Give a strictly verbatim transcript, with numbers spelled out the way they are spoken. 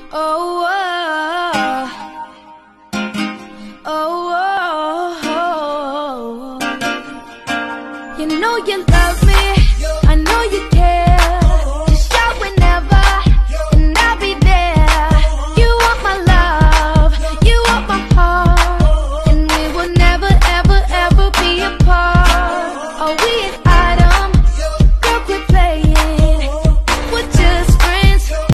Oh, oh, oh, oh. You know you love me.